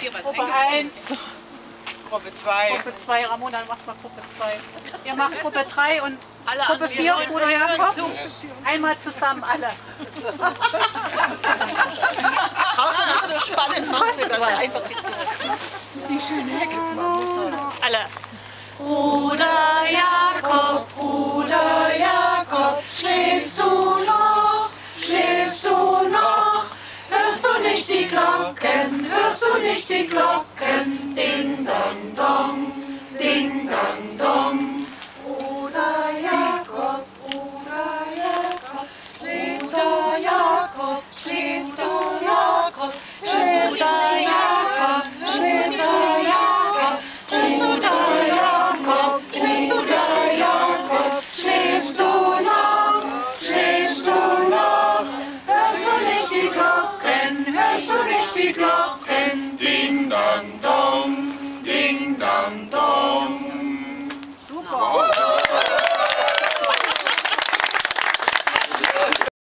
Gruppe 1. Gruppe 2. Gruppe 2, Ramona, du machst mal Gruppe 2. Ihr macht Gruppe 3 und Alle Gruppe 4, Bruder Jakob. zu. Einmal zusammen, alle. Draußen ist so spannend, sonst das einfach gezogen. Die schöne Hecke. Alle. Bruder Jakob, schläfst du noch? Schläfst du noch? Hörst du nicht die Glocken? Hörst du nicht die Glocken? Ding dong dong, ding dong dong. Bruder Jakob, schläfst du Jakob, schläfst du Jakob, schläfst du Jakob, schläfst du Jakob, Bruder Jakob, schläfst du noch? Schläfst du noch? Hörst du nicht die Glocken? Hörst du nicht die Glocken?